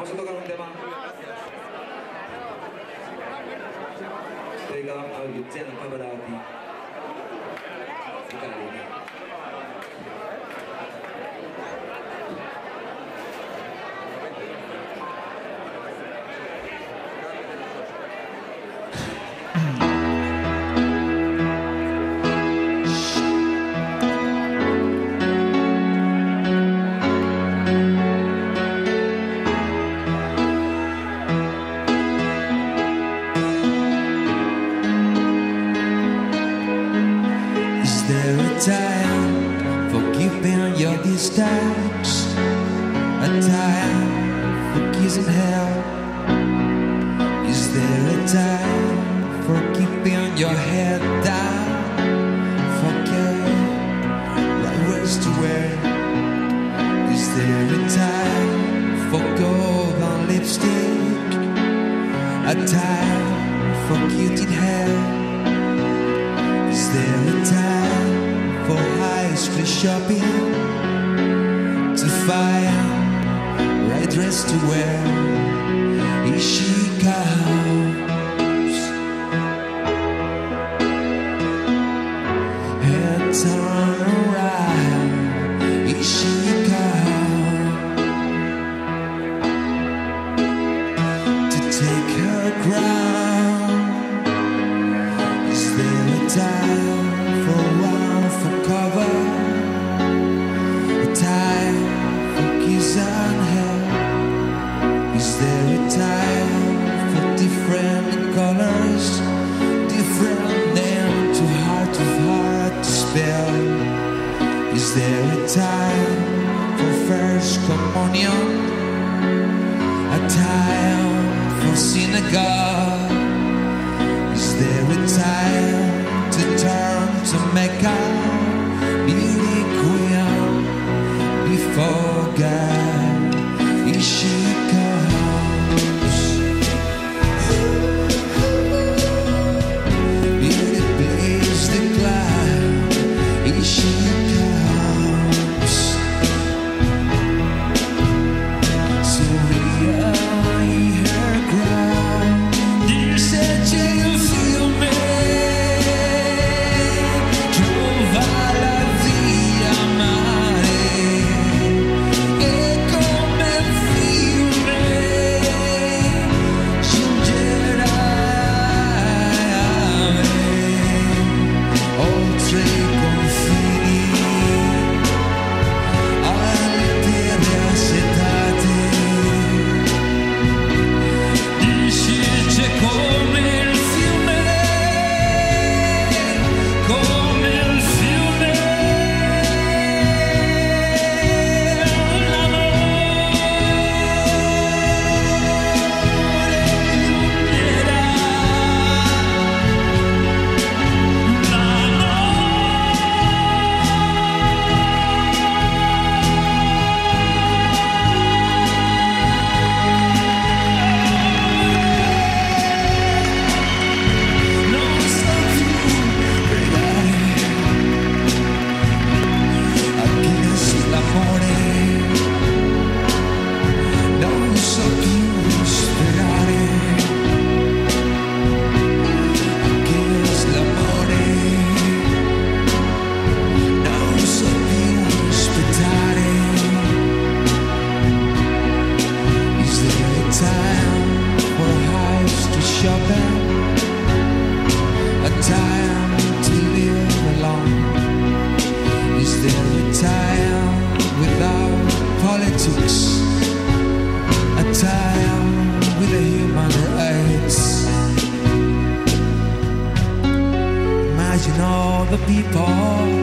vamos a tocar un tema dedicado a Luciano Pavarotti y Carolina. Time for keeping your distance, a time for kissing hell. Is there a time for keeping your head down, for caring right words to wear? Is there a time for gold on lipstick, a time for cutting hair? Is there a time for high street shopping, to find right dress to wear? Here she comes, head turn around. Here she comes to take her crown. Is there a time for one for cover, a time for kiss and hell? Is there a time for different colors, different name too hard to spell? Is there a time for first communion, a time for synagogue? Is there a time to turn to Mecca, beauty queen before God? Here she comes, beauty blaze the cloud. Here she comes, so we are her ground. Dear said you feel me. Imagine all the people